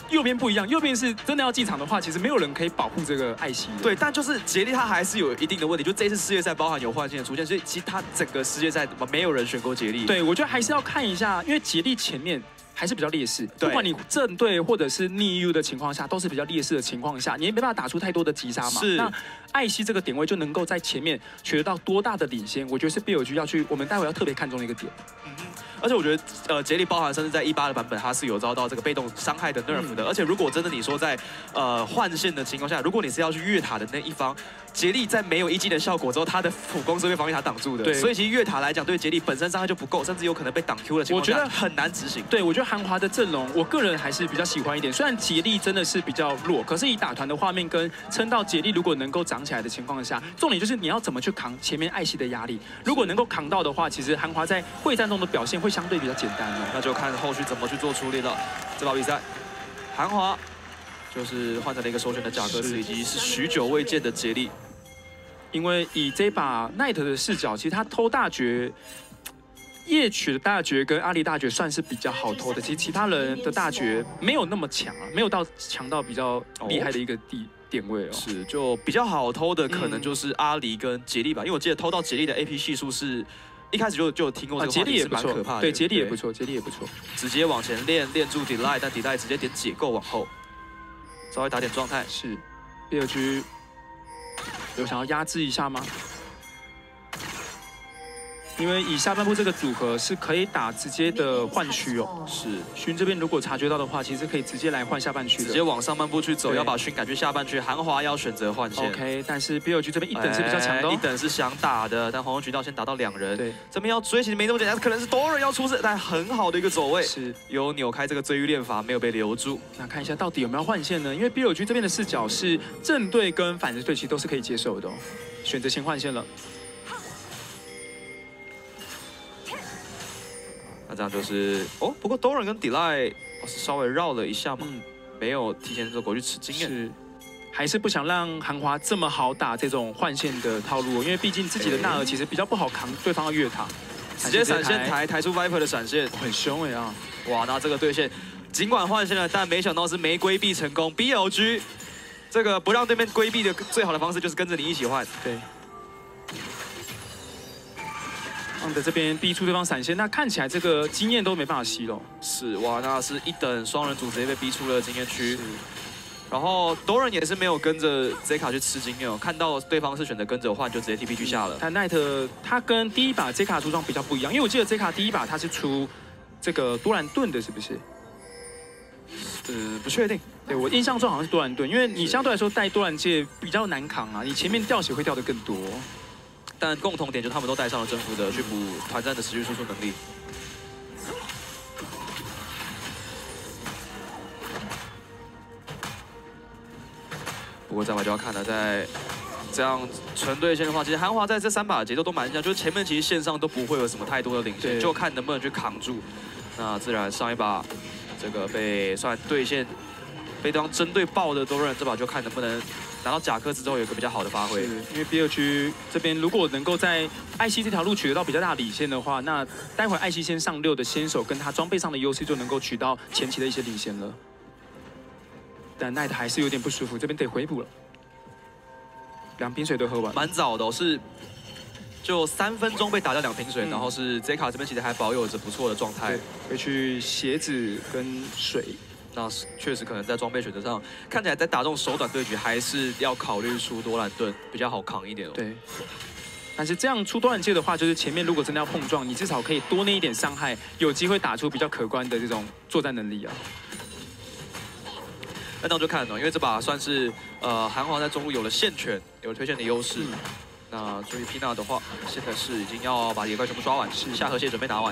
右边不一样，右边是真的要进场的话，其实没有人可以保护这个艾希。 对，但就是杰利他还是有一定的问题，就这一次世界赛包含有换线的出现，所以其实他整个世界赛没有人选过杰利。 对，我觉得还是要看一下，因为杰利前面。 还是比较劣势，不管你正对或者是逆 U 的情况下，都是比较劣势的情况下，你也没办法打出太多的击杀嘛。 是。 那艾希这个点位就能够在前面取得到多大的领先，我觉得是 BLG 要去，我们待会要特别看重的一个点。 而且我觉得，杰利包含甚至在18的版本，它是有遭到这个被动伤害的 nerf 的。而且如果真的你说在换线的情况下，如果你是要去越塔的那一方，杰利在没有一击的效果之后，他的普攻是被防御塔挡住的。对。所以其实越塔来讲，对杰利本身伤害就不够，甚至有可能被挡 Q 的情况下，我觉得很难执行。 对，我觉得韩华的阵容，我个人还是比较喜欢一点。虽然杰利真的是比较弱，可是以打团的画面跟撑到杰利如果能够长起来的情况下，重点就是你要怎么去扛前面艾希的压力。如果能够扛到的话，其实韩华在会战中的表现会相对比较简单。 那就看后续怎么去做处理了。这把比赛，韩华就是换成了一个首选的贾克斯，以及是许久未见的杰利。 因为以这把 Knight 的视角，其实他偷大绝，夜曲的大绝跟阿里大绝算是比较好偷的。其实其他人的大绝没有那么强啊，没有到强到比较厉害的一个点位哦。 是，就比较好偷的可能就是阿里跟杰利吧，因为我记得偷到杰利的 AP 系数是。 一开始就有听过这个话题，是蛮可怕的。 对，杰利也不错，杰利也不错。 直接往前练住 delay， 但 delay 直接点解构往后，稍微打点状态。 是，第二局有想要压制一下吗？因为以下半部这个组合是可以打直接的换区哦。是，勋这边如果察觉到的话，其实可以直接来换下半区的。 直接往上半部去走，要把勋赶去下半区。韩华要选择换线。 OK， 但是 BLG 这边一等是比较强的、哦， 一等是想打的，但黄蜂渠道先打到2人。对，这边要追其实没那么简单，可能是多人要出事，但很好的一个走位，是有扭开这个追欲练法，没有被留住。 那看一下到底有没有换线呢？因为 BLG 这边的视角是正对跟反着对，其实都是可以接受的、哦。选择先换线了。 那这样就是哦，不过 Doran 跟 Delay 是稍微绕了一下嘛，没有提前走过去吃经验， 是还是不想让韩华这么好打这种换线的套路、哦，因为毕竟自己的纳尔其实比较不好扛对方的越塔， 直接闪现抬出 Viper 的闪现， 很凶哎啊！ 哇，那这个对线尽管换线了，但没想到是没规避成功。BLG 这个不让对面规避的最好的方式就是跟着你一起换， 对。 的这边逼出对方闪现，那看起来这个经验都没办法吸了。 是哇，那是一等双人组直接被逼出了经验区。然后多人也是没有跟着 Zeka 去吃经验哦，看到对方是选择跟着换，就直接 TP 去下了。 但 Knight 他跟第一把 Zeka 出装比较不一样，因为我记得 Zeka 第一把他是出这个多兰盾的，是不是？ 不确定。 对我印象中好像是多兰盾，因为你相对来说带多兰戒比较难扛啊，你前面掉血会掉得更多。 但共同点就是他们都带上了征服的去补团战的持续输出能力。不过这把就要看了，在这样纯对线的话，其实韩华在这3把的节奏都蛮像，就是前面其实线上都不会有什么太多的领先，就看能不能去扛住。那自然上一把这个被算对线被对方针对爆的多人，这把就看能不能。 拿到贾克斯之后有一个比较好的发挥， 因为 BLG 这边如果能够在艾希这条路取得到比较大的领先的话，那待会艾希先上6的先手跟他装备上的优势就能够取到前期的一些领先了。但奈特还是有点不舒服，这边得回补了。2瓶水都喝完， 蛮早的、哦，是就3分钟被打掉2瓶水，然后是 Zeka 这边其实还保有着不错的状态， 回去鞋子跟水。 那确实可能在装备选择上，看起来在打这种手短对局，还是要考虑出多兰盾比较好扛一点、哦。 对。但是这样出多兰戒的话，就是前面如果真的要碰撞，你至少可以多那一点伤害，有机会打出比较可观的这种作战能力啊。 那我就看得懂，因为这把算是韩华在中路有了线权，有了推线的优势。那至于 Pina 的话，现在是已经要把野怪全部抓完，是下河蟹准备拿完。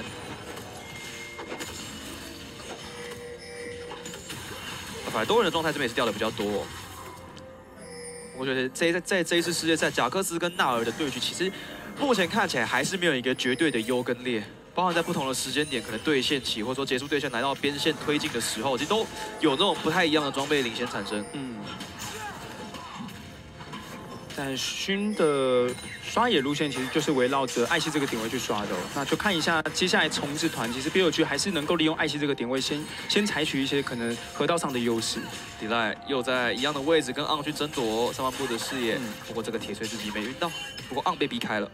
反正多人的状态这边也是掉的比较多、哦。我觉得在这一次世界赛，贾克斯跟纳尔的对局，其实目前看起来还是没有一个绝对的优跟劣，包含在不同的时间点，可能对线起或者说结束对线来到边线推进的时候，其实都有那种不太一样的装备领先产生。 但勋的刷野路线其实就是围绕着艾希这个点位去刷的哦。那就看一下接下来重置团，其实 BLG 还是能够利用艾希这个点位先采取一些可能河道上的优势。 Delay 又在一样的位置跟 On 去争夺上半部的视野，不过这个铁锤自己没晕到，不过 On 被逼开了。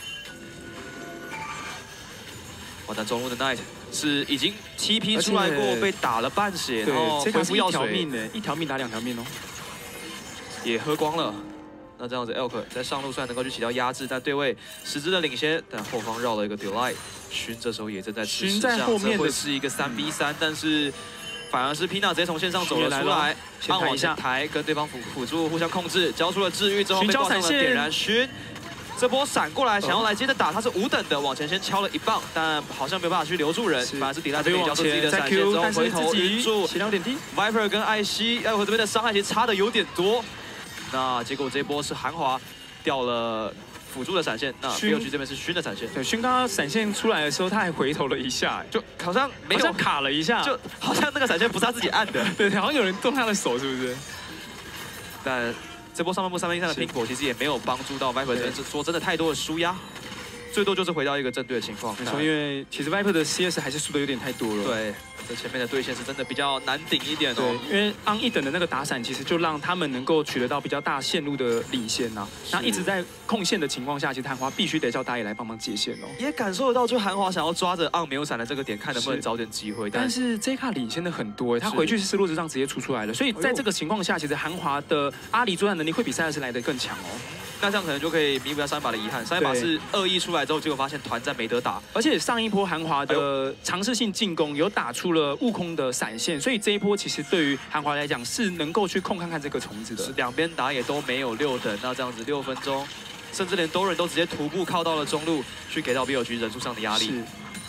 哇，但中路的 Knight 是已经 TP 出来过，被打了半血，然后恢复药水， 一条命打2条命哦， 也喝光了。那这样子 Elk 在上路虽然能够去起到压制，但对位实质的领先，但后方绕了一个 Delay， 勋这时候也正在吃吃在后面会是一个3v3，但是反而是 Pina 直接从线上走了出来，按往下抬，跟对方辅助互相控制，交出了治愈之后被挂上了点燃勋。这波闪过来，想要来接着打，他是5等的，往前先敲了1棒，但好像没有办法去留住人，反而是Delay这边交出自己的闪现之后回头晕住， 血量点低 ，Viper 跟艾希Elk这边的伤害其实差的有点多。那结果这一波是韩华掉了辅助的闪现，那 BLG 这边是勋的闪现。 对，勋刚刚闪现出来的时候，他还回头了一下， 就好像没有卡了一下， 就好像那个闪现不是他自己按的， 对，好像有人动他的手，是不是？ 但这波上半部3v3的拼搏其实也没有帮助到 Viper 这边，说真的太多的输压，最多就是回到一个正对的情况。 没错，因为其实 Viper 的 CS 还是输的有点太多了。 对。这前面的对线是真的比较难顶一点哦。 对，因为On 1等的那个打闪，其实就让他们能够取得到比较大线路的领先呐。那一直在控线的情况下，其实韩华必须得叫大爷来帮忙接线哦。 也感受得到，就韩华想要抓着 On 没有闪的这个点，看能不能找点机会。 但是 J 卡领先的很多，他回去是失落之上直接出来了，所以在这个情况下，其实韩华的阿里作战能力会比塞尔斯来得更强哦。 那这样可能就可以弥补掉上一把的遗憾。上一把是2役出来之后，结果发现团战没得打， 而且上一波韩华的尝试性进攻有打出了悟空的闪现，所以这一波其实对于韩华来讲是能够去控看看这个虫子的。 两边打也都没有6等，那这样子6分钟，甚至连多人都直接徒步靠到了中路，去给到 BLG 人数上的压力。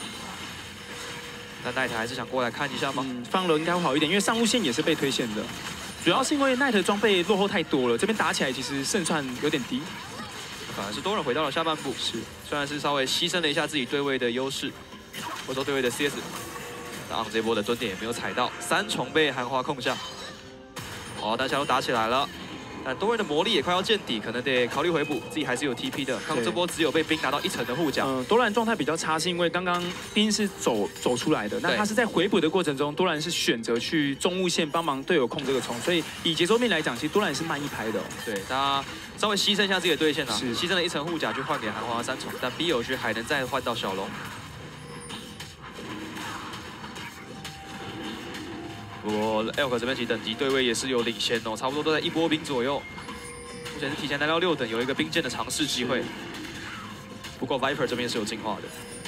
那奈特还是想过来看一下吗？ 放了应该会好一点，因为上路线也是被推线的。主要是因为奈特装备落后太多了，这边打起来其实胜算有点低， 反而是多人回到了下半部。是，虽然是稍微牺牲了一下自己对位的优势，或者说对位的 CS， 但这波的蹲点也没有踩到，3重被韩华控下。好，但下路打起来了，但多人的魔力也快要见底，可能得考虑回补，自己还是有 TP 的。刚这波只有被冰拿到1层的护甲。 多兰状态比较差，是因为刚刚冰是走出来的，那他是在回补的过程中，多兰是选择去中路线帮忙队友控这个冲，所以以节奏面来讲，其实多兰是慢一拍的。 对，他稍微牺牲一下自己的对线啊，牺牲了1层护甲去换给韩华3重，但 BLG 还能再换到小龙。不过 Elk 这边其实等级对位也是有领先哦，差不多都在1波兵左右。目前是提前来到6等，有一个兵剑的尝试机会。不过 Viper 这边是有进化的。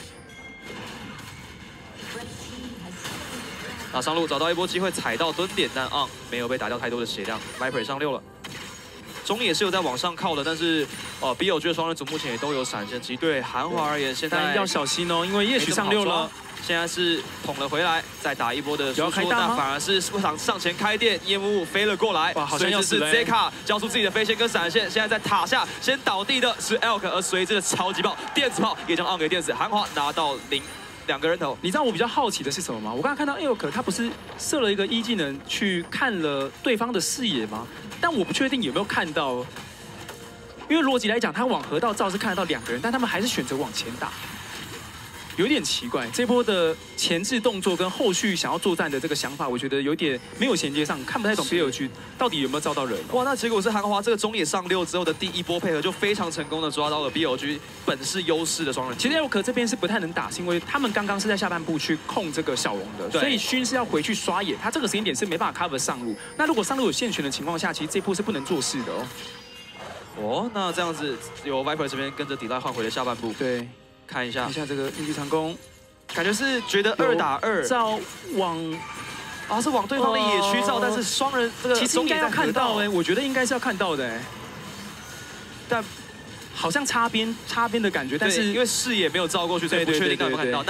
那上路找到一波机会踩到蹲点，但 On 没有被打掉太多的血量。Viper 上6了，中也是有在往上靠的，但是BLG 的双人组目前也都有闪现。其实对韩华而言，现在要小心哦，因为夜曲上6了。 现在是捅了回来，再打一波的输出，那反而是上前开电，烟雾飞了过来， 哇，好像要死了。 随之是 Zeka 交出自己的飞线跟闪现，现在在塔下先倒地的是 Elk， 而随之的超级炮电子炮也将 On 给电死，韩华拿到2个人头。 你知道我比较好奇的是什么吗？我刚刚看到 Elk 他不是射了一个1技能去看了对方的视野吗？但我不确定有没有看到，因为逻辑来讲，他往河道照是看得到2个人，但他们还是选择往前打。有点奇怪，这波的前置动作跟后续想要作战的这个想法，我觉得有点没有衔接上，看不太懂 BLG 到底有没有招到人。 哇，那结果是韩华这个中野上6之后的第1波配合就非常成功的抓到了 BLG 本是优势的双人。 其实 Elk 这边是不太能打，是因为他们刚刚是在下半部去控这个小龙的，所以勋是要回去刷野，他这个时间点是没办法 cover 上路。那如果上路有线权的情况下，其实这波是不能做事的哦。 哦，那这样子由 Viper 这边跟着 Delay 换回了下半部。 对。 看一下这个应急长弓， 感觉是觉得2打2， 照往是往对方的野区照，但是双人这个其实应该要看到我觉得应该是要看到的但好像擦边的感觉，但是因为视野没有照过去，所以不确定看不看到。那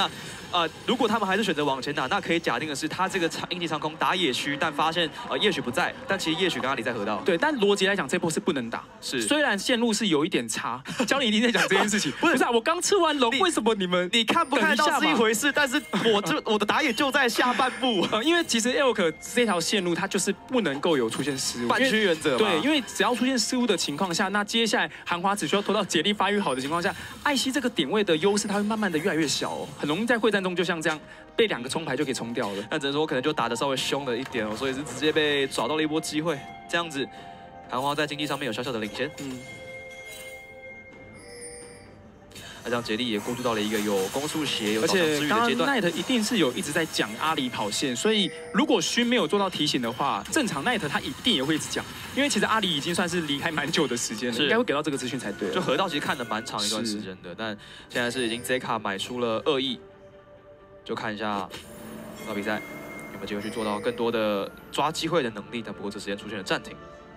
如果他们还是选择往前打，那可以假定的是，他这个鹰击长空打野区，但发现夜许不在，但其实夜许跟阿里在河道。 对，但逻辑来讲，这波是不能打。 是， 虽然线路是有一点差，教练一定在讲这件事情。不是啊，我刚吃完龙，为什么你看不看到是一回事，但是我的打野就在下半部。 因为其实 Elk 这条线路它就是不能够有出现失误， 半区原则嘛。 对，因为只要出现失误的情况下，那接下来韩华只需要拖到解力发育好的情况下，艾希这个点位的优势它会慢慢的越来越小哦，很容易在会战中就像这样被2个冲牌就给冲掉了。 那只能说可能就打得稍微凶了一点哦，所以是直接被找到了一波机会，这样子韩华在经济上面有小小的领先。那这样杰利也过渡到了一个有攻速血、有导向之余的阶段。 奈特一定是有一直在讲阿里跑线，所以如果勋没有做到提醒的话，正常奈特他一定也会一直讲，因为其实阿里已经算是离开蛮久的时间了，应该会给到这个资讯才对。 就河道其实看得蛮长一段时间的，但现在是已经 Z 卡买出了2亿，就看一下到比赛有没有机会去做到更多的抓机会的能力，但不过这时间出现了暂停。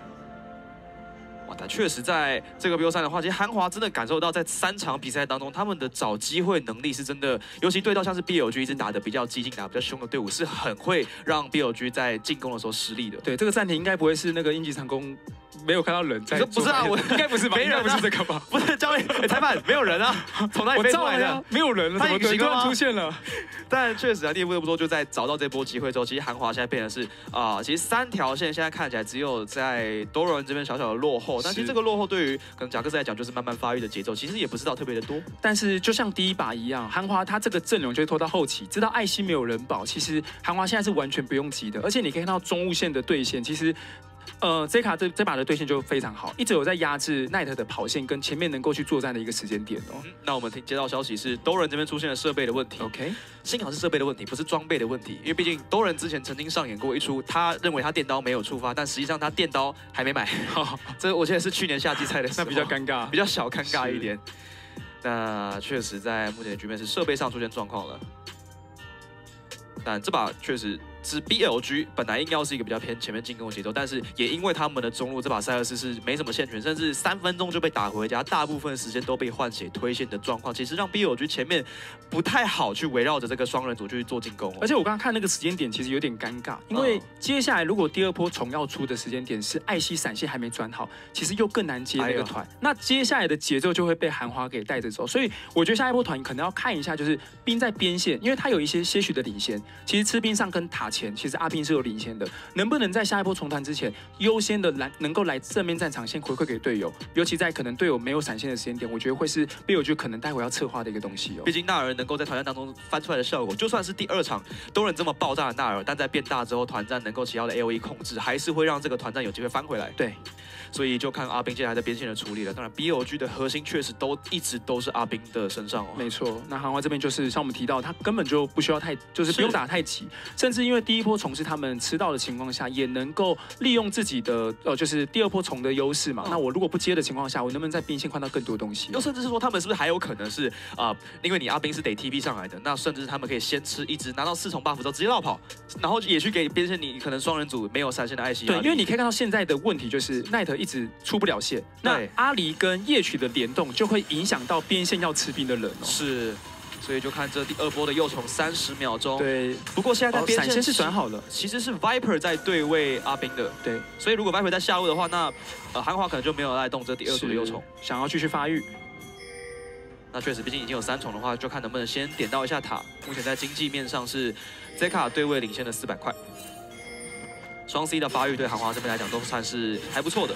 但确实在这个 BO3的话，其实韩华真的感受到在3场比赛当中，他们的找机会能力是真的，尤其对到像是 BLG 一直打得比较激进、打得比较凶的队伍，是很会让 BLG 在进攻的时候失利的。对， 这个暂停应该不会是那个鹰击长弓没有看到人在。 不是啊，我应该不是吧？ 没人、啊， 不是这个吧？ 不是教练、裁判，没有人啊，从哪里飞出来的？ 没有人了，怎么突然出现了？ 但确实啊，你不得不说，就在找到这波机会之后，其实韩华现在变成是其实3条线现在看起来只有在多人这边小小的落后，但其实这个落后对于可能贾克斯来讲就是慢慢发育的节奏，其实也不是到特别的多。但是就像第一把一样，韩华他这个阵容就会拖到后期，知道艾希没有人保，其实韩华现在是完全不用急的，而且你可以看到中路线的对线，其实。这卡这把的对线就非常好，一直有在压制奈特的跑线跟前面能够去作战的一个时间点哦。 那我们接到消息是多人这边出现了设备的问题 ，OK， 幸好是设备的问题，不是装备的问题，因为毕竟多人之前曾经上演过一出，他认为他电刀没有触发，但实际上他电刀还没买，这我记得是去年夏季赛的时候， 那比较尴尬， 比较小尴尬一点。那确实在目前的局面是设备上出现状况了，但这把确实。 是 BLG 本来应该要是一个比较偏前面进攻的节奏，但是也因为他们的中路这把塞勒斯是没什么线权，甚至3分钟就被打回家，大部分时间都被换血推线的状况，其实让 BLG 前面不太好去围绕着这个双人组去做进攻。 而且我刚刚看那个时间点其实有点尴尬，因为接下来如果第2波虫要出的时间点是艾希闪现还没转好，其实又更难接那个团，那接下来的节奏就会被韩华给带着走，所以我觉得下一波团可能要看一下，就是兵在边线，因为他有一些些许的领先，其实吃兵上跟塔前，其实阿兵是有领先的，能不能在下一波重团之前，优先的能够来正面战场先回馈给队友，尤其在可能队友没有闪现的时间点，我觉得会是 BLG 可能待会要策划的一个东西哦。 毕竟纳尔能够在团战当中翻出来的效果，就算是第2场多人这么爆炸的纳尔，但在变大之后，团战能够起到的 AOE 控制，还是会让这个团战有机会翻回来。 对， 所以就看阿兵接下来在边线的处理了。当然 BLG 的核心确实一直都是阿兵的身上哦。 没错，那韩华这边就是像我们提到，他根本就不需要就是不用打太急，甚至因为第1波虫是他们吃到的情况下，也能够利用自己的就是第2波虫的优势嘛。那我如果不接的情况下，我能不能在边线看到更多东西？ 又甚至是说，他们是不是还有可能是因为你阿兵是得 TP 上来的，那甚至他们可以先吃一只，拿到4重 buff 之后直接绕跑，然后也去给边线你可能双人组没有闪现的艾希。 对，因为你可以看到现在的问题就是奈特一直出不了线，那阿离跟夜曲的联动就会影响到边线要吃兵的人哦。 是。 所以就看这第2波的右虫30秒钟。 对， 不过现在在边线闪现是转好了， 其实是 Viper 在对位阿兵的。 对， 所以如果 Viper 在下路的话，那韩华可能就没有来动这第2组的右虫， 想要继续发育。 那确实，毕竟已经有3重的话，就看能不能先点到一下塔。目前在经济面上是 Z 卡对位领先的400块，双 C 的发育对韩华这边来讲都算是还不错的。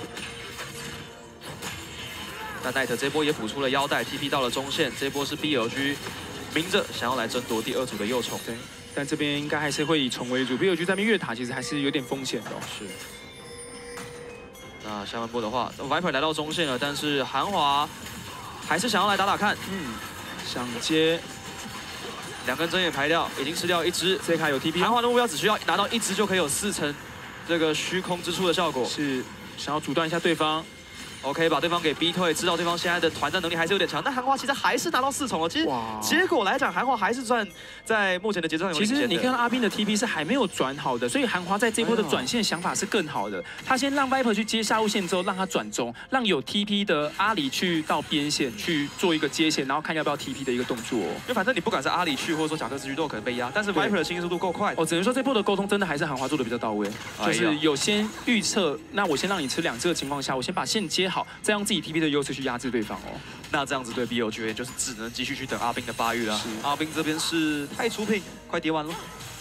那奈特这波也补出了腰带 ，TP 到了中线，这波是 BLG 明着想要来争夺第2组的右虫， 对，但这边应该还是会以虫为主 ，BLG 在那边越塔其实还是有点风险的、哦。 是。那下半波的话 ，Viper 来到中线了，但是韩华还是想要来打打看， 想接 2根针也排掉，已经吃掉1只， 这卡有 TP， 韩华的目标只需要拿到1只就可以有4成这个虚空之处的效果， 是想要阻断一下对方。 OK， 把对方给逼退，知道对方现在的团战能力还是有点强，但韩华其实还是拿到4重了。其实结果来讲，韩华还是算在目前的节奏上有领先的。 其实你看到阿斌的 TP 是还没有转好的，所以韩华在这波的转线想法是更好的。他先让 Viper 去接下路线之后，让他转中，让有 TP 的阿里去到边线去做一个接线，然后看要不要 TP 的一个动作哦。 因为反正你不管是阿里去，或者说贾克斯去都有可能被压，但是 Viper 的清晰速度够快。 哦，只能说这波的沟通真的还是韩华做的比较到位，就是有先预测，那我先让你吃2只的情况下，我先把线接好，再用自己 TP 的优势去压制对方哦。 那这样子对 BOG 就是只能继续去等阿斌的发育了。阿斌这边是太出品，快叠完了，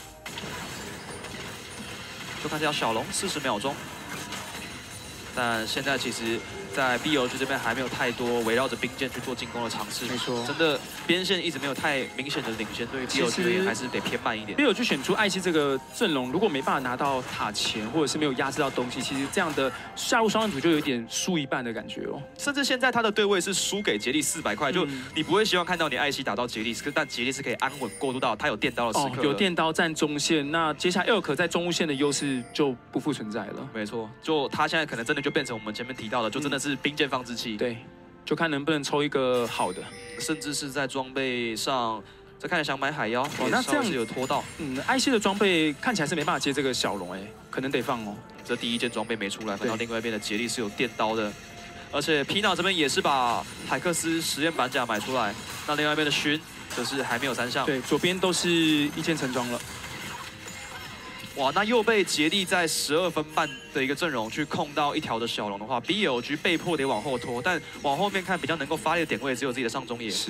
就看这条小龙40秒钟。但现在其实，在 BOG 这边还没有太多围绕着兵剑去做进攻的尝试。 没错， 真的边线一直没有太明显的领先，对于 BOG 而言还是得偏慢一点。 BOG选出艾希这个阵容，如果没办法拿到塔前，或者是没有压制到东西，其实这样的下路双人组就有点输一半的感觉哦。 甚至现在他的对位是输给杰利400块，就你不会希望看到你艾希打到杰利，但杰利是可以安稳过渡到他有电刀的时刻。 有电刀占中线，那接下来Elk在中路线的优势就不复存在了。 没错，就他现在可能真的就变成我们前面提到的，就真的是兵剑放置器。 对，就看能不能抽一个好的， 甚至是在装备上，这看起来想买海妖， 那这样是有拖到。 艾希的装备看起来是没办法接这个小龙，可能得放哦。 这第一件装备没出来，反倒另外一边的杰利是有电刀的，而且皮娜这边也是把海克斯实验板甲买出来，那另外一边的勋则是还没有3项。 对，左边都是一键成装了。 哇，那又被杰利在12分半的一个阵容去控到一条的小龙的话 ，BLG 被迫得往后拖，但往后面看比较能够发力的点位只有自己的上中野。 是。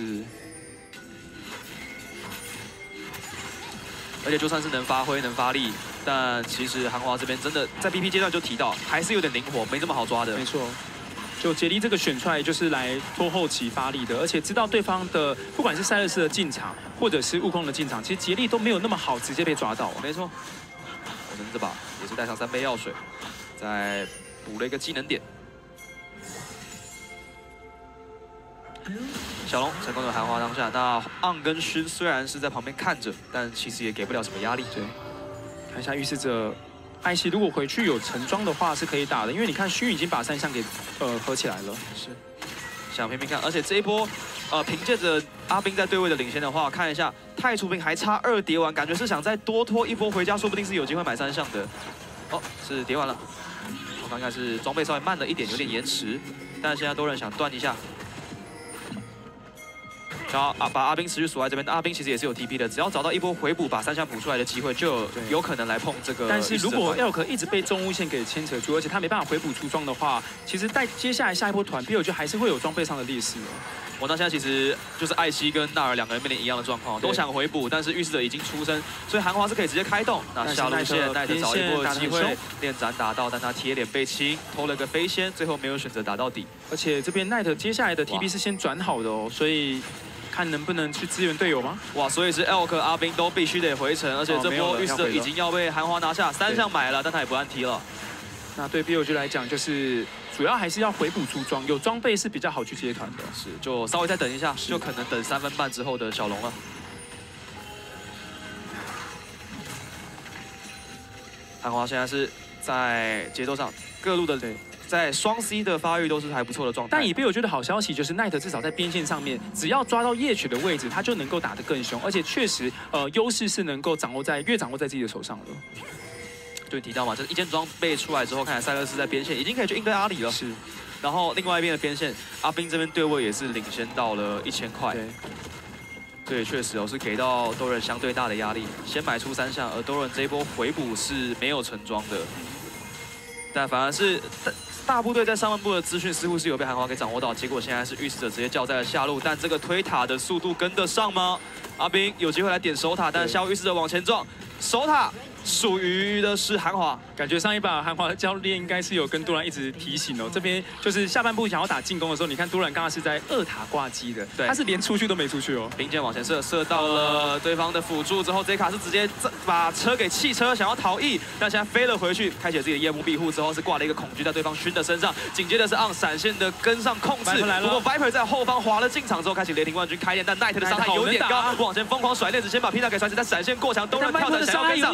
而且就算是能发挥、能发力，但其实韩华这边真的在 BP 阶段就提到，还是有点灵活，没这么好抓的。 没错。就杰利这个选出来就是来拖后期发力的，而且知道对方的不管是塞勒斯的进场，或者是悟空的进场，其实杰利都没有那么好直接被抓到。 没错。我们这把也是带上3杯药水，再补了一个技能点。小龙成功的韩华当下，那昂跟勋虽然是在旁边看着，但其实也给不了什么压力。 对，看一下预示者艾希，如果回去有成装的话是可以打的，因为你看勋已经把3项给合起来了。 是，想拼拼看，而且这一波凭借着阿斌在对位的领先的话，看一下太出兵还差2叠完，感觉是想再多拖一波回家，说不定是有机会买3项的。哦，是叠完了，我刚刚是装备稍微慢了一点，有点延迟，但现在多人想断一下。然后把阿斌持续锁在这边，阿斌其实也是有 TP 的，只要找到一波回补，把3项补出来的机会，就有可能来碰这个。 但是如果 Elk 一直被中路线给牵扯住，而且他没办法回补出装的话，其实在接下来下一波团 BLG 还是会有装备上的劣势哦。 我那现在其实就是艾希跟纳尔2个人面临一样的状况，都想回补，但是预示者已经出生，所以韩华是可以直接开动。那下路线奈特找一波的机会，链斩打到，但他贴脸被清，偷了个飞仙，最后没有选择打到底。 而且这边奈特接下来的 TP 是先转好的哦，所以。看能不能去支援队友吗？ 哇，所以是 Elk 阿斌都必须得回城，而且这波预示者已经要被韩华拿下，3项买了，但他也不按踢了。 那对 BLG 来讲，就是主要还是要回补出装，有装备是比较好去接团的。 是，就稍微再等一下，就可能等3分半之后的小龙了。韩华现在是在节奏上各路的在双 C 的发育都是还不错的状态， 但以BLG的好消息就是奈特至少在边线上面，只要抓到夜曲的位置，他就能够打得更凶，而且确实优势是能够掌握在自己的手上了。 就提到嘛，就是一件装备出来之后，看来塞勒斯在边线已经可以去应对阿里了。 是， 然后另外一边的边线，阿斌这边对位也是领先到了1000块。对。对，确实是给到多人相对大的压力，先买出3项，而多人这一波回补是没有成装的，但反而是。大部队在上半部的资讯似乎是有被韩华给掌握到，结果现在是预示者直接叫在了下路，但这个推塔的速度跟得上吗？阿斌有机会来点守塔，但是下路预示者往前撞，守塔属于的是韩华。 感觉上一把韩华的教练应该是有跟多兰一直提醒哦，这边就是下半部想要打进攻的时候，你看多兰刚刚是在2塔挂机的，对，他是连出去都没出去哦。 兵剑往前射，射到了对方的辅助之后，这卡是直接把车给弃车，想要逃逸，但现在飞了回去，开启了自己的夜幕庇护之后，是挂了一个恐惧在对方勋的身上，紧接着是按闪现的跟上控制，不过 Viper 在后方滑了进场之后，开启雷霆冠军开练，但 Knight 的伤害有点高，往前疯狂甩链子，先把 Pina 给甩死，但闪现过墙，都能跳在闪要跟上，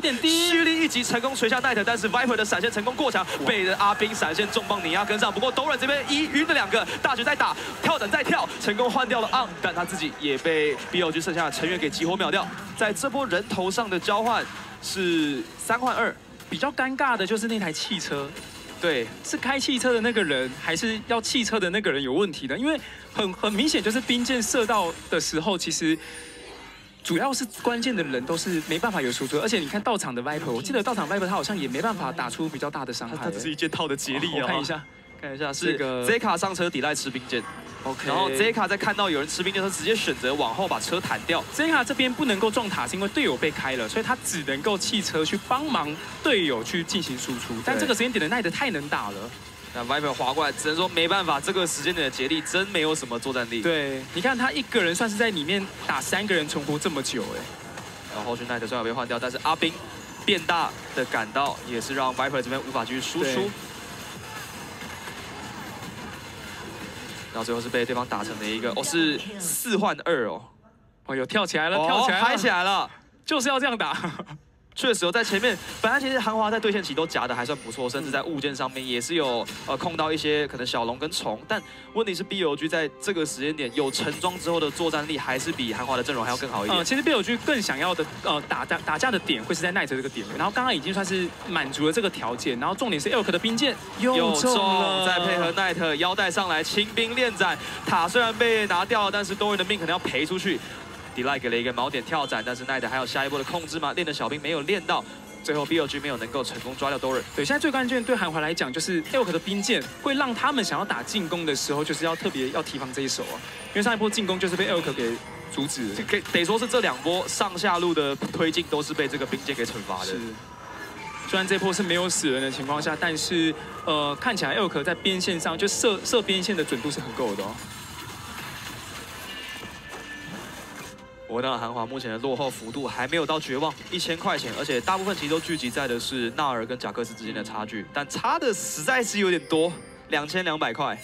蓄力一击成功锤下奈特，但是 Viper 的闪现成功过强，被阿兵闪现重磅碾压跟上。不过斗忍这边晕了2个，大绝在打，跳斩再跳，成功换掉了 On， 但他自己也被 BOG 剩下的成员给集火秒掉。在这波人头上的交换是3换2， 比较尴尬的就是那台汽车。 对， 是开汽车的那个人，还是要汽车的那个人有问题的？因为很明显，就是兵箭射到的时候，其实主要是关键的人都是没办法有输出，而且你看到场的 Viper， 我记得到场 Viper 他好像也没办法打出比较大的伤害。 他只是一件套的竭力啊！ 我看一下， 看一下是 Zeka 上车抵赖吃兵箭。 OK， 然后 Zeka 在看到有人吃兵箭，他直接选择往后把车弹掉。 Zeka 这边不能够撞塔，是因为队友被开了，所以他只能够弃车去帮忙队友去进行输出。但这个时间点的奈德太能打了， 那 Viper 滑过来，只能说没办法，这个时间点的竭力真没有什么作战力。 对，你看他一个人算是在里面打3个人存活这么久，哎。 然后后续奈德虽然被换掉，但是阿兵变大的赶到，也是让 Viper 这边无法继续输出。 然后最后是被对方打成了一个是4换2哦， 有跳起来了，跳起来了， 嗨起来了， 就是要这样打。 确实在前面，本来其实韩华在对线期都夹的还算不错，甚至在物件上面也是有控到一些可能小龙跟虫，但问题是 BOG 在这个时间点有成装之后的作战力还是比韩华的阵容还要更好一点。 其实 BOG 更想要的打架的点会是在奈特这个点位，然后刚刚已经算是满足了这个条件，然后重点是 Elk 的兵箭又中了， 再配合奈特腰带上来轻兵练斩，塔虽然被拿掉了，但是多人的命可能要赔出去。 Delay 给了一个锚点跳斩，但是奈德还有下一波的控制吗？练的小兵没有练到，最后 BOG 没有能够成功抓掉多人。 对，现在最关键对韩华来讲，就是 Elk 的兵箭会让他们想要打进攻的时候，就是要特别要提防这一手啊，因为上一波进攻就是被 Elk 给阻止了。 得说是这2波上下路的推进都是被这个兵箭给惩罚的。 是。虽然这波是没有死人的情况下，但是看起来 Elk 在边线上就射边线的准度是很够的哦。 我当然，韩华目前的落后幅度还没有到绝望，1000块钱，而且大部分其实都聚集在的是纳尔跟贾克斯之间的差距，但差的实在是有点多，2200块。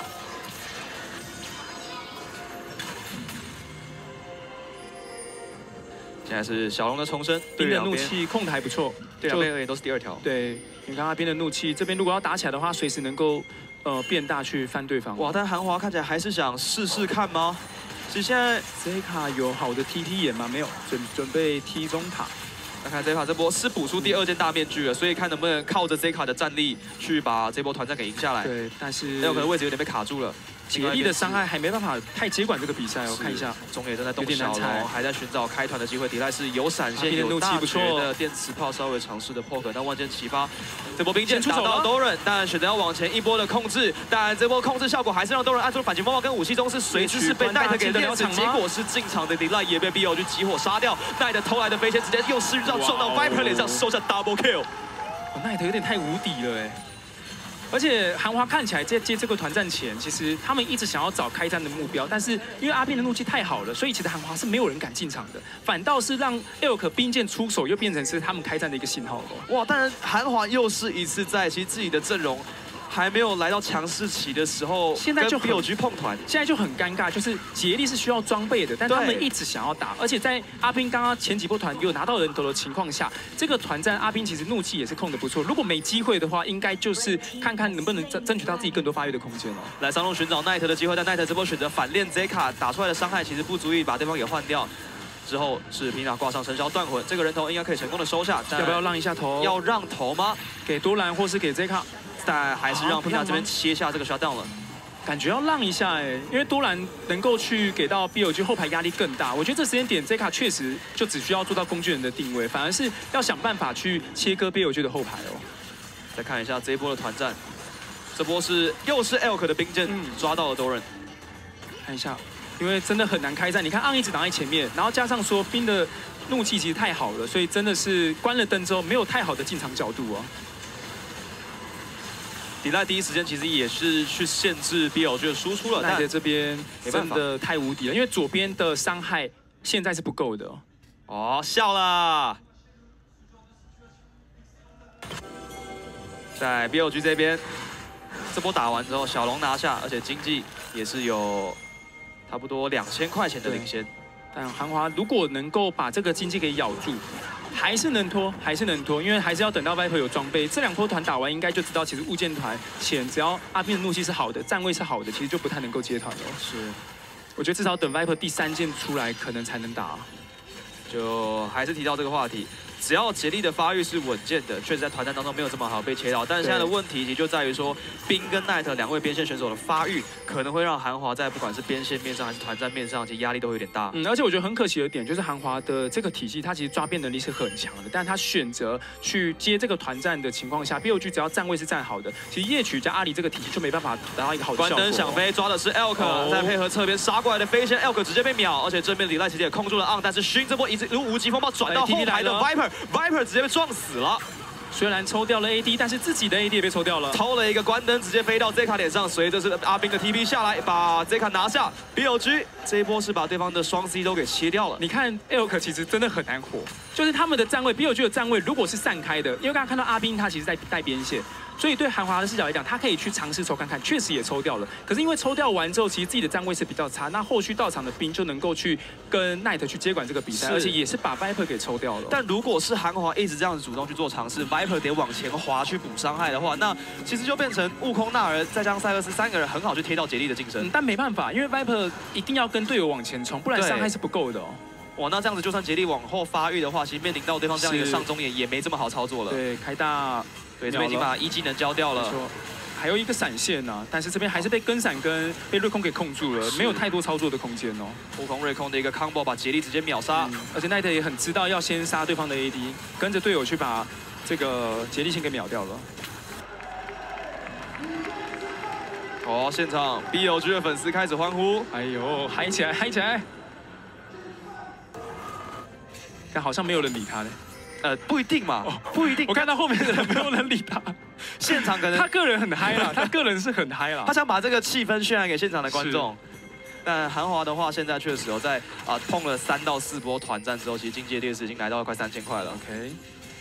现在是小龙的重生， 兵的怒气控的还不错， 对两边而言都是第2条。 对，你看那边的怒气，这边如果要打起来的话，随时能够变大去翻对方。 哇，但韩华看起来还是想试试看吗？ 其实现在 Zeka 有好的 TT 眼吗？没有，准备踢中塔。 那看 Zeka 这波是补出第2件大面具了，所以看能不能靠着 Zeka 的战力去把这波团战给赢下来。 对，但是有可能位置有点被卡住了。 竭力的伤害还没办法太接管这个比赛，我看一下， 中野正在动小龙，还在寻找开团的机会。迪赖是有闪现，有大绝的电磁炮，稍微尝试的 poke， 但万箭齐发，这波兵箭打到多人，但选择要往前一波的控制，但这波控制效果还是让多人按出反击风暴跟武器中是随之是被奈特给练死，结果是进场的迪赖也被 BOG 集火杀掉，奈特偷来的飞仙直接用失预兆撞到 Viper 脸上，收下 double kill。 奈特有点太无敌了哎。 而且韩华看起来在接这个团战前，其实他们一直想要找开战的目标，但是因为阿斌的怒气太好了，所以其实韩华是没有人敢进场的，反倒是让 Elk 兵箭出手，又变成是他们开战的一个信号哦。 哇！当然韩华又是一次在其实自己的阵容还没有来到强势期的时候， 现在就 BOG碰团， 现在就很尴尬，就是竭力是需要装备的，但他们一直想要打，而且在阿斌刚刚前几波团有拿到人头的情况下，这个团战阿斌其实怒气也是控得不错。如果没机会的话，应该就是看看能不能争取到自己更多发育的空间哦。 来上路寻找奈特的机会，但奈特这波选择反练 Zeka 打出来的伤害其实不足以把对方给换掉。之后是皮娜挂上神霄断魂，这个人头应该可以成功的收下。 要不要让一下头？ 要让头吗？ 给多兰或是给 Zeka？ 但还是让皮娜这边切下这个 shutdown 了。 感觉要让一下哎，因为多兰能够去给到 BOG 后排压力更大。我觉得这时间点 Zeka 确实就只需要做到工具人的定位，反而是要想办法去切割 BOG 的后排哦。 再看一下这一波的团战，这波又是 Elk 的兵阵抓到了多人。 看一下，因为真的很难开战。你看昂一直挡在前面，然后加上说兵的怒气其实太好了，所以真的是关了灯之后没有太好的进场角度哦。 迪赖第一时间其实也是去限制 BOG 的输出了， 但这边真的太无敌了，因为左边的伤害现在是不够的哦。 哦，笑了。在 BOG 这边，这波打完之后，小龙拿下，而且经济也是有差不多2000块钱的领先。 但韩华如果能够把这个经济给咬住， 还是能拖，还是能拖，因为还是要等到 Viper 有装备。这2波团打完，应该就知道其实物件团前只要阿斌的怒气是好的，站位是好的，其实就不太能够接团了。 是， 我觉得至少等 Viper 第3件出来，可能才能打。 就还是提到这个话题，只要杰力的发育是稳健的，确实在团战当中没有这么好被切到。但是现在的问题其实就在于说，冰跟奈特2位边线选手的发育，可能会让韩华在不管是边线面上还是团战面上，其实压力都会有点大。 而且我觉得很可惜的点就是韩华的这个体系，他其实抓变能力是很强的，但他选择去接这个团战的情况下 ，BOG 只要站位是站好的，其实夜曲加阿里这个体系就没办法达到一个好的效果。 关灯想飞，抓的是 Elk， 再配合侧边杀过来的飞仙 ，Elk 直接被秒，而且正面李赖其实也控住了 On， 但是勋这波一如无极风暴转到后排的 Viper 直接被撞死了。 虽然抽掉了 AD， 但是自己的 AD 也被抽掉了。 偷了一个关灯，直接飞到 Zeka 脸上，随着是阿斌的 TP 下来，把 Zeka 拿下。BOG 这一波是把对方的双 C 都给切掉了。 你看 Elk 其实真的很难活，就是他们的站位 BOG 的站位如果是散开的，因为刚刚看到阿斌他其实在带边线。所以对韩华的视角来讲，他可以去尝试抽看看，确实也抽掉了。可是因为抽掉完之后，其实自己的站位是比较差，那后续到场的兵就能够去跟 Knight 去接管这个比赛，而且也是把 Viper 给抽掉了。 但如果是韩华一直这样子主动去做尝试 ，Viper 得往前滑去补伤害的话，那其实就变成悟空、纳尔再加上塞勒斯3个人很好去贴到杰力的近身。 但没办法，因为 Viper 一定要跟队友往前冲，不然伤害是不够的哦。 哇，那这样子就算杰力往后发育的话，其实面临到对方这样一个上中野也没这么好操作了。 对，开大。 对，这边已经把一技能交掉了， 还有一个闪现呢，但是这边还是被跟闪跟被瑞空给控住了，没有太多操作的空间哦。 悟空瑞空的一个 combo 把杰力直接秒杀， 而且奈特也很知道要先杀对方的 AD， 跟着队友去把这个杰力先给秒掉了。 哦，现场 BOG 的粉丝开始欢呼， 哎呦，嗨起来，嗨起来！但好像没有人理他呢。 不一定嘛，不一定。 我看到后面的人没有人理他， 现场可能他个人很嗨啦，他个人是很嗨啦， 他想把这个气氛渲染给现场的观众。但韩华的话，现在确实有在碰了3到4波团战之后，其实境界劣势已经来到了快3000块了。 OK。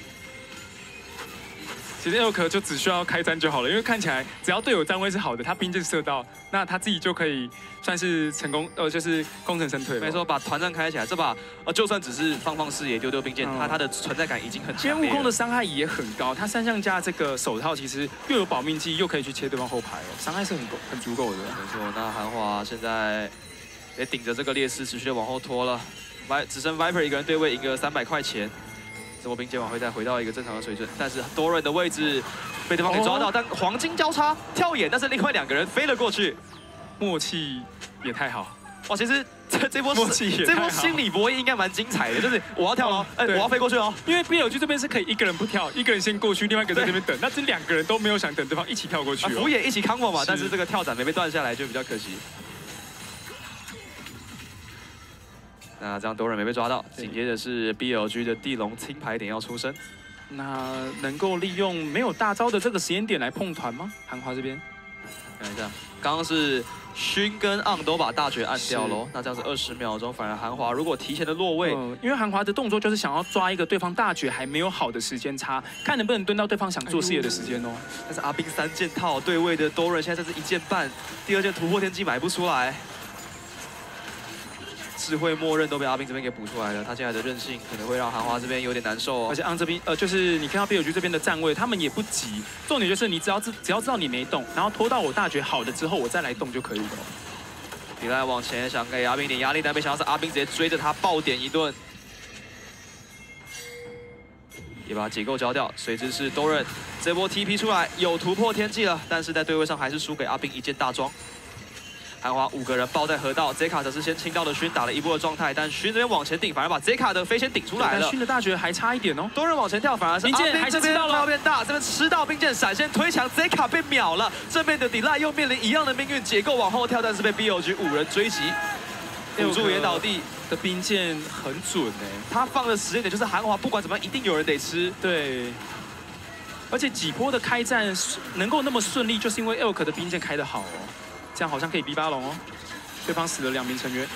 其实 Elk 就只需要开战就好了，因为看起来只要队友站位是好的，他兵箭射到，那他自己就可以算是成功，就是功成身退了。 没错，把团战开起来，这把就算只是放视野、丢兵箭，他的存在感已经很强烈了。 因为悟空的伤害也很高，他3项加这个手套，其实又有保命技，又可以去切对方后排哦，伤害是很足够的。 没错，那韩华现在也顶着这个劣势持续的往后拖了，只剩 Viper 一个人对位，赢个300块钱。这波兵剑网会再回到一个正常的水准，但是多人的位置被对方给抓到，但黄金交叉跳眼，但是另外2个人飞了过去， 默契也太好。 哇，其实这波心理博弈应该蛮精彩的，就是我要跳了，我要飞过去哦。 因为 BOG 这边是可以一个人不跳，一个人先过去，另外一个在这边等，那这2个人都没有想等对方一起跳过去。 辅野一起 combo 嘛，但是这个跳斩没被断下来，就比较可惜。那这样多人没被抓到，紧接着是 BLG 的地龙清牌点要出生。 那能够利用没有大招的这个时间点来碰团吗？韩华这边， 看一下，刚刚是勋跟 On 都把大绝按掉喽。那这样子20秒钟，反而韩华如果提前的落位， 因为韩华的动作就是想要抓一个对方大绝还没有好的时间差，看能不能蹲到对方想做视野的时间哦。 但是阿斌3件套对位的多人现在这是1件半，第2件突破天际买不出来。智慧默认都被阿斌这边给补出来了，他现在的韧性可能会让韩华这边有点难受哦。 而且昂这边就是你看到 BLG 这边的站位，他们也不急，重点就是你只要知道你没动，然后拖到我大绝好了之后，我再来动就可以了。 李赖往前想给阿斌点压力，但没想到是阿斌直接追着他爆点一顿，也把解构交掉。随之是多人这波 TP 出来有突破天际了，但是在对位上还是输给阿斌1件大装。韩华5个人抱在河道 ，Zeka 则是先清到了勋，打了一波的状态，但勋这边往前顶，反而把 Zeka 的飞先顶出来了。 但勋的大绝还差一点哦， 多人往前跳，反而是阿斌这边冒变大，这边吃到兵剑闪现推墙 ，Zeka 被秒了。正面的 Delay 又面临一样的命运，解构往后跳，但是被 BOG 5人追击，辅助也倒地。 的兵剑很准哎， 他放的时间点就是韩华，不管怎么样一定有人得吃。 对。而且几波的开战能够那么顺利，就是因为 Elk 的兵剑开得好哦。这样好像可以逼巴龙哦，对方死了2名成员。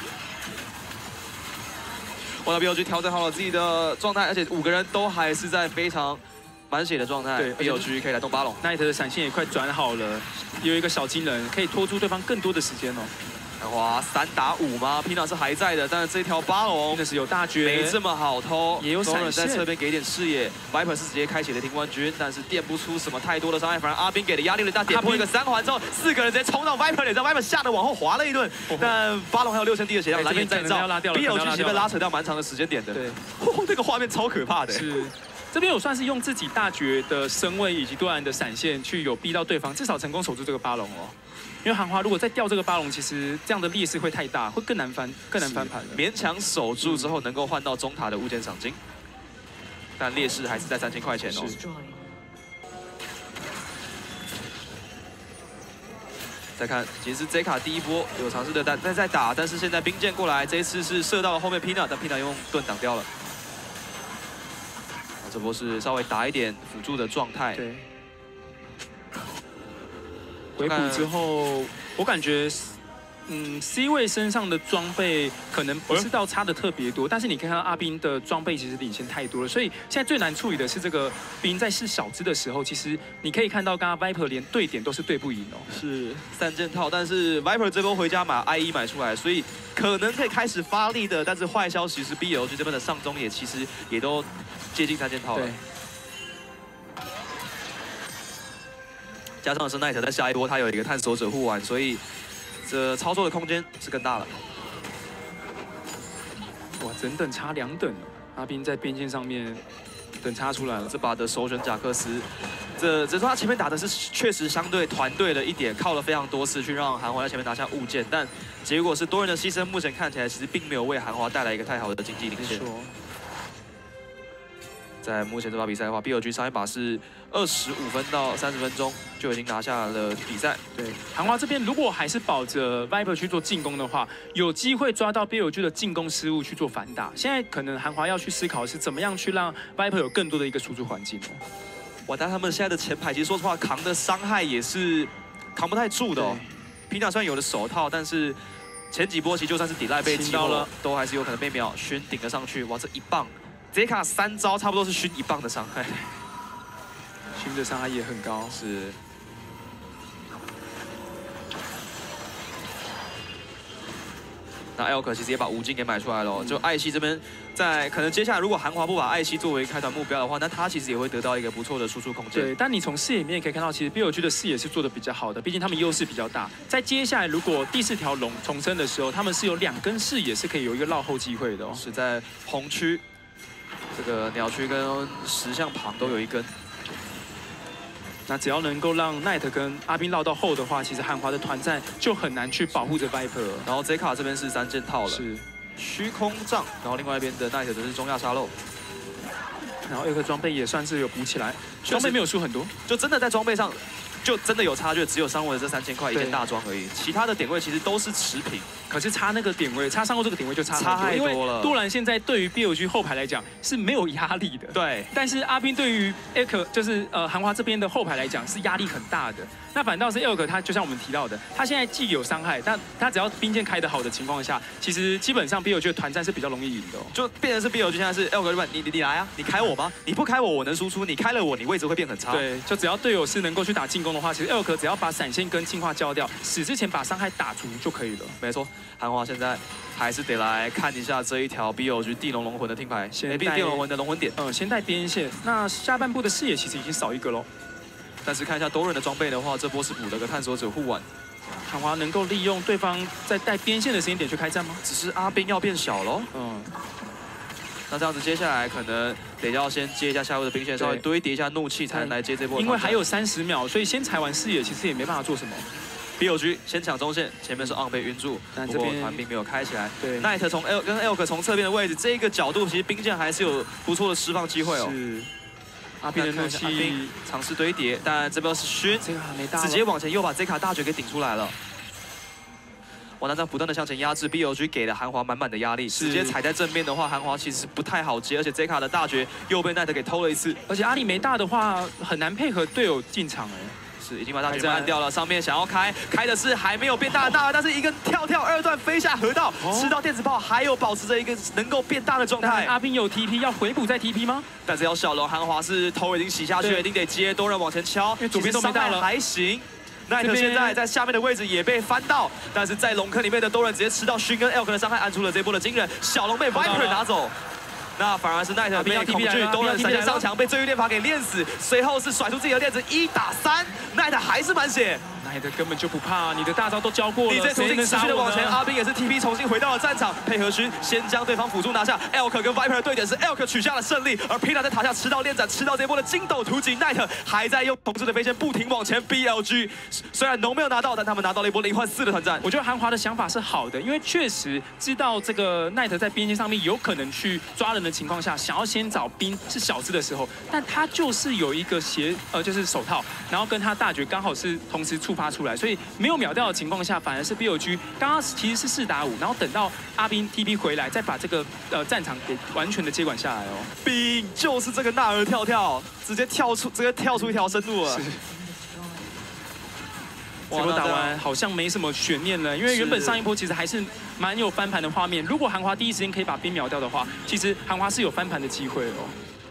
BLG 调整好了自己的状态，而且5个人都还是在非常满血的状态。对 ，BLG 可以来动巴龙。 Knight 的闪现也快转好了，有一个小金人可以拖住对方更多的时间哦。 韩华3打5吗？平常是还在的，但是这条巴龙真的是有大绝， 没这么好偷， 也有闪现在侧边给一点视野 ，Viper 是直接开启了停冠军，但是垫不出什么太多的伤害，反而阿斌给的压力有点大，点破一个3环之后，4个人直接冲到 Viper 脸上 ，Viper 吓得往后滑了一顿，但巴龙还有6000滴的血量，蓝焰再造 ，BLG 其实被拉扯掉蛮长的时间点的，对，那个画面超可怕的， 是。这边有算是用自己大绝的身位以及多兰的闪现去有逼到对方，至少成功守住这个巴龙哦。因为韩华如果再掉这个巴龙，其实这样的劣势会太大，会更难翻盘。 勉强守住之后，能够换到中塔的物件赏金，但劣势还是在3000块钱哦。再看，其实 J 卡第一波有尝试的在打，但是现在兵剑过来，这一次是射到了后面 Pina， 但 Pina 用盾挡掉了。这波是稍微打一点辅助的状态。 对。回补之后，我感觉，C 位身上的装备可能不是到差的特别多，但是你可以看到阿斌的装备其实领先太多了，所以现在最难处理的是这个兵在试小只的时候，其实你可以看到刚刚 Viper 连对点都是对不赢哦。 是3件套，但是 Viper 这波回家买 IE 买出来，所以可能可以开始发力的，但是坏消息是 BLG 这边的上中野其实也都接近3件套了。加上是 Knight 在下一波，他有一个探索者护腕，所以这操作的空间是更大了。 哇，整整差2等，阿斌在边线上面等差出来了。 这把的首选贾克斯，只说他前面打的是确实相对团队了一点，靠了非常多次去让韩华在前面拿下物件，但结果是多人的牺牲，目前看起来其实并没有为韩华带来一个太好的经济领先。在目前这把比赛的话 ，BLG 上一把是25分到30分钟就已经拿下了比赛。 对，韩华这边如果还是保着 Viper 去做进攻的话，有机会抓到 BLG 的进攻失误去做反打。现在可能韩华要去思考是怎么样去让 Viper 有更多的一个输出环境哦。 哇，但他们现在的前排其实说实话扛的伤害也是扛不太住的哦。平塔虽然有了手套，但是前几波其实就算是抵赖被击到了，都还是有可能被秒勋顶了上去。哇，这一棒！ J 卡3招差不多是勋1棒的伤害， 勋的伤害也很高。 是。那 Elk 其实也把5金给买出来了，就艾希这边在可能接下来如果韩华不把艾希作为开团目标的话，那他其实也会得到一个不错的输出空间。 对，但你从视野里面可以看到，其实 BLG 的视野是做的比较好的，毕竟他们优势比较大。在接下来如果第4条龙重生的时候，他们是有2根视野是可以有一个绕后机会的哦。 是在红区。 这个鸟区跟石像旁都有1根， 那只要能够让 Knight 跟阿斌绕到后的话，其实韩华的团战就很难去保护着 Viper。 然后 J 卡这边是3件套了， 是虚空杖，然后另外一边的 Knight 则是中亚沙漏， 然后2个装备也算是有补起来，装备没有输很多， 就真的在装备上就真的有差距，只有伤位的这3000块一件大装而已，其他的点位其实都是持平。 可是差那个点位，差上路这个点位就差太多了。 因为杜兰现在对于 BLG 后排来讲是没有压力的， 对。 但是阿斌对于 Elk 就是韩华这边的后排来讲是压力很大的。那反倒是 Elk 他就像我们提到的，他现在既有伤害，但他只要兵线开得好的情况下，其实基本上 BLG 的团战是比较容易赢的、哦。就变成是 BLG 现在是 Elk 你来啊，你开我吗？你不开我，我能输出；你开了我，你位置会变很差。 对，就只要队友是能够去打进攻的话，其实 Elk 只要把闪现跟净化交掉，死之前把伤害打足就可以了。 没错，韩华现在。 还是得来看一下这一条 BLG 地龙龙魂的听牌，先带地龙魂的龙魂点， 先带边线。那下半部的视野其实已经少1个喽。 但是看一下多人的装备的话，这波是补了个探索者护腕。 韩华能够利用对方在带边线的时间点去开战吗？ 只是阿兵要变小喽。那这样子接下来可能得要先接一下下路的兵线，稍微堆叠一下怒气，才能来接这波。 因为还有30秒，所以先踩完视野其实也没办法做什么。 BLG 先抢中线，前面是 On 被晕住，不过团兵没有开起来。 对 ，Knight 从 Elk 从侧边的位置，这个角度其实兵线还是有不错的释放机会哦。 是。阿斌的怒气尝试堆叠，但这边是勋， 这个还没大， 直接往前又把 J 卡大绝给顶出来了。哇，那这样不断的向前压制 ，BLG 给了韩华满满的压力，直接踩在正面的话，韩华其实不太好接，而且 J 卡的大绝又被 Knight 给偷了1次， 而且阿里没大的话很难配合队友进场哎。 是已经把大绝按掉了，上面想要开的是还没有变大的大，但是一个跳2段飞下河道，吃到电子炮，还有保持着一个能够变大的状态。 阿斌有 TP 要回补再 TP 吗？ 但是要小龙韩华是头已经洗下去了，一定得接，多人往前敲， 因为左边都没大了， 还行。 奈特现在在下面的位置也被翻到，但是在龙坑里面的多人直接吃到勋跟 Elk 的伤害，按出了这波的惊人。小龙被 Viper 拿走。 那反而是奈特被恐惧，多人闪现上墙，被追玉链法给链死。随后是甩出自己的链子，1打3，奈特还是满血。 奈特根本就不怕，你的大招都教过了， 你这途径持续的往前，阿斌也是 TP 重新回到了战场，配合勋先将对方辅助拿下。Elk 跟 Viper 的对点是 Elk 取下了胜利，而 Pina 在塔下吃到链斩，吃到这波的筋斗图景，奈特还在用同志的飞线不停往前 BLG。虽然农没有拿到，但他们拿到了一波0换4的团战。 我觉得韩华的想法是好的，因为确实知道这个奈特在边界上面有可能去抓人的情况下，想要先找兵是小资的时候，但他就是有一个就是手套，然后跟他大绝刚好是同时触发出来，所以没有秒掉的情况下，反而是 BLG 刚刚其实是4打5，然后等到阿斌 TP 回来，再把这个战场给完全的接管下来哦。 兵就是这个纳尔跳，直接跳出一条生路了。 这波打完好像没什么悬念了，因为原本上一波其实还是蛮有翻盘的画面。如果韩华第一时间可以把兵秒掉的话，其实韩华是有翻盘的机会哦。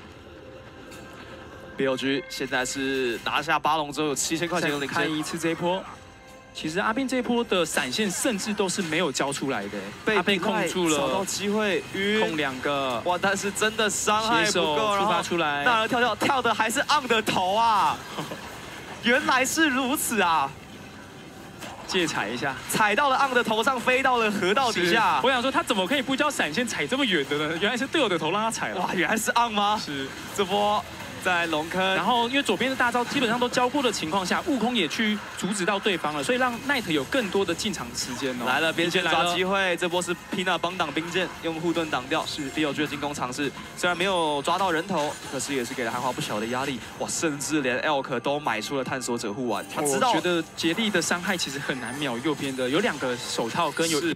BLG 现在是拿下巴龙之后有7000块钱的领先。 看一次这一波，其实阿斌这一波的闪现甚至都是没有交出来的，他被控住了， 找到机会控2个， 哇！但是真的伤害不够， 触发出来， 纳尔跳的还是 on 的头啊！原来是如此啊！ 借踩一下， 踩到了 on 的头上，飞到了河道底下。 我想说，他怎么可以不交闪现踩这么远的呢？原来是队友的头让他踩了。 哇，原来是 on 吗？ 是， 这波在龙坑， 然后因为左边的大招基本上都交过的情况下，悟空也去阻止到对方了，所以让奈特有更多的进场时间哦。 来了，边线抓机会，这波是 Pina 帮挡兵剑，用护盾挡掉。是 BLG 的进攻尝试，虽然没有抓到人头，可是也是给了韩华不小的压力。哇，甚至连 Elk 都买出了探索者护腕。他知道， 我觉得杰利的伤害其实很难秒右边的，有2个手套跟有。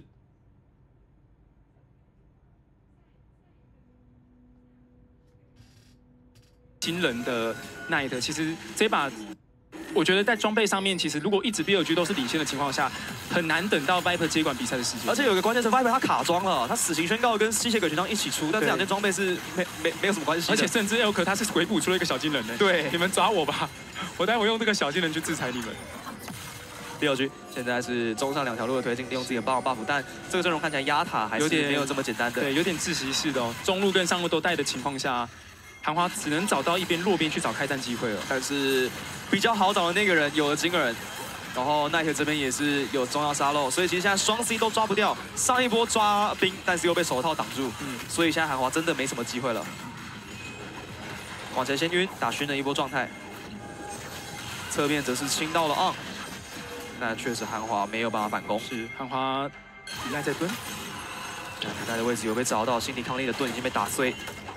惊人的奈特，其实这把我觉得在装备上面，其实如果一直 BLG 都是领先的情况下，很难等到 Viper 接管比赛的时间。 而且有个关键是 Viper 他卡装了，他死刑宣告跟吸血鬼权杖一起出，但这2件装备是没有什么关系。 而且甚至 Elk 他是回补出了一个小金人呢。对，你们抓我吧，我待会用这个小金人去制裁你们。 BLG 现在是中上2条路的推进，利用自己的buff，但这个阵容看起来压塔还是没有这么简单的。 对，有点窒息式的哦。中路跟上路都带的情况下，韩华只能找到一边弱边去找开战机会了。 但是比较好找的那个人有了惊人，然后奈特这边也是有重要沙漏，所以其实现在双 C 都抓不掉。上一波抓兵，但是又被手套挡住，所以现在韩华真的没什么机会了。往前先晕，打熏的一波状态，侧面则是清到了 on。 那确实，韩华没有办法反攻。 是韩华依赖在蹲， 他在的位置有被找到，心理抗力的盾已经被打碎。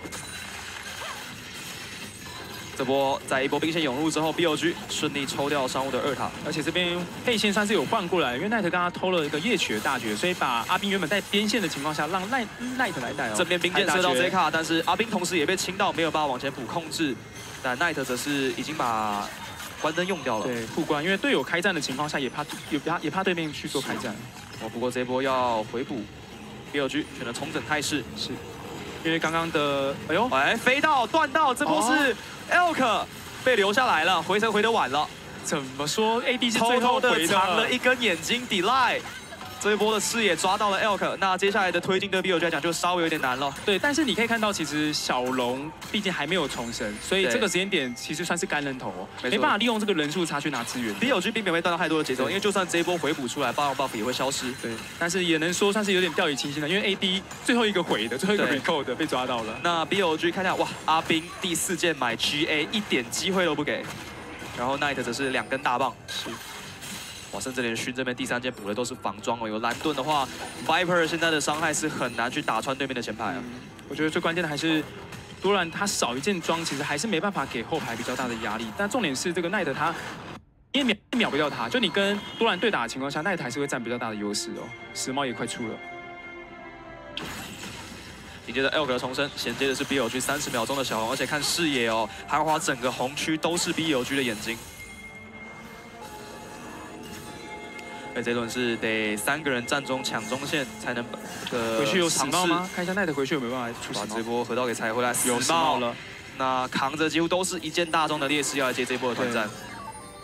这波在一波兵线涌入之后 ，BLG 顺利抽掉商务的2塔， 而且这边配线算是有换过来，因为奈特刚刚偷了一个夜曲的大绝，所以把阿斌原本在边线的情况下，让奈特来带哦。 正面兵剑射到 J 卡，但是阿斌同时也被清到，没有办法往前补控制。但奈特则是已经把 关灯用掉了， 对，护关，因为队友开战的情况下，也怕对面去做开战。 哦，不过这一波要回补 ，BLG 选择重整态势， 是，因为刚刚的，哎呦， 飞到断到，这波是 Elk 被留下来了，回城回得晚了。 怎么说 ？AD 是偷偷的藏了一一根眼睛 delay。 这一波的视野抓到了 Elk， 那接下来的推进对 BLG 来讲就稍微有点难了。 对，但是你可以看到，其实小龙毕竟还没有重生，所以这个时间点其实算是干人头哦，没办法利用这个人数差去拿资源。 BLG 并没有被断到太多的节奏，因为就算这一波回补出来，buff 也会消失。 对，但是也能说算是有点掉以轻心了，因为 AD 最后一个回的，最后一个 recall 的被抓到了。 那 BLG 看一下，哇，阿斌第4件买 GA 一点机会都不给，然后 Knight 则是2根大棒。是。 哇，甚至连勋这边第3件补的都是防装哦。有蓝盾的话 ，Viper 现在的伤害是很难去打穿对面的前排啊。 我觉得最关键的还是多兰他少一件装，其实还是没办法给后排比较大的压力。但重点是这个奈特他，因为秒不掉他，就你跟多兰对打的情况下，奈特还是会占比较大的优势哦。时髦也快出了。 紧接着 Elk 的重生，衔接的是 BLG 30秒钟的小红，而且看视野哦，韩华整个红区都是 BLG 的眼睛。 这轮是得3个人站中抢中线才能回去有死帽吗？看一下奈特回去有没有办法出死帽。 把这波河道给踩回来， 有死帽了。 那扛着几乎都是1件大中的劣势要来接这波的团战。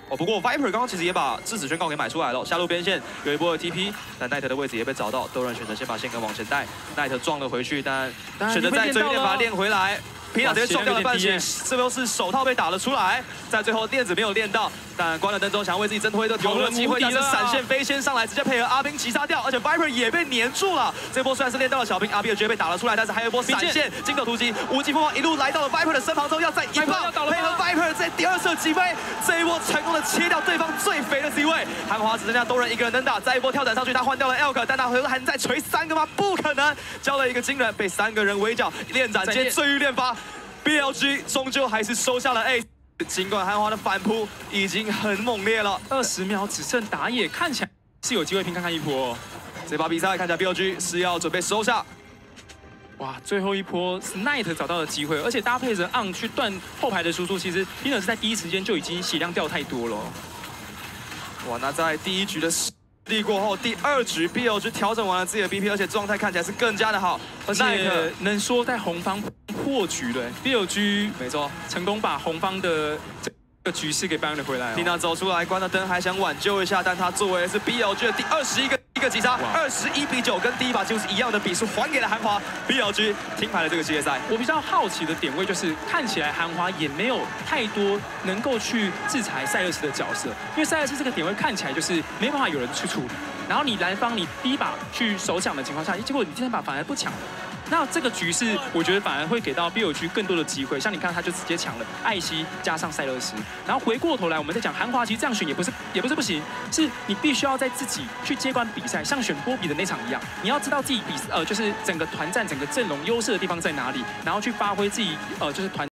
哦，不过 Viper 刚刚其实也把制止宣告给买出来了，下路边线有一波的 TP， 但奈特的位置也被找到，都人选择先把线根往前带，奈特撞了回去，但选择在最后面把它练回来。 皮塔直接撞掉了半血，这波是手套被打了出来，在最后链子没有练到，但关了灯之后想要为自己挣脱一个逃的机会，但是闪现飞仙上来直接配合阿兵击杀掉，而且 Viper 也被黏住了。这波虽然是练到了小兵，阿兵的绝被打了出来，但是还有一波闪现，筋斗突击，无极风暴一路来到了 Viper 的身旁之后，要再一爆配合 Viper 在第二射击飞，这一波成功的切掉对方最肥的 C 位，韩华只剩下多人一个人能打，再一波跳斩上去，他换掉了 Elk， 但他还再锤3个吗？不可能，交了一个惊人，被3个人围剿，练斩接罪欲练发。 BLG 终究还是收下了 A， 尽管韩华的反扑已经很猛烈了 ，20秒只剩打野，看起来是有机会拼看看一波。 这把比赛看起来 BLG 是要准备收下。 哇，最后一波 Knight 找到了机会，而且搭配着 On 去断后排的输出，其实 Pinner 是在第一时间就已经血量掉太多了。 哇，那在第1局的力过后，第2局 BLG 调整完了自己的 BP， 而且状态看起来是更加的好， 而且能说在红方破局了 ，BLG 没错， 成功把红方的这个局势给扳了回来。 缇娜走出来，关了灯还想挽救一下，但他作为是 BLG 的第21个击杀，21比9，跟第一把几乎是一样的比数，还给了韩华 ，BLG 听牌了这个系列赛。 我比较好奇的点位就是，看起来韩华也没有太多能够去制裁塞勒斯的角色，因为塞勒斯这个点位看起来就是没办法有人去处理，然后你蓝方你第一把去手抢的情况下，结果你第3把反而不抢。 那这个局势，我觉得反而会给到 BLG 更多的机会。像你看，他就直接抢了艾希加上塞勒斯，然后回过头来，我们在讲韩华，其实这样选也不是不行，是你必须要在自己去接管比赛，像选波比的那场一样，你要知道自己就是整个团战、整个阵容优势的地方在哪里，然后去发挥自己就是团。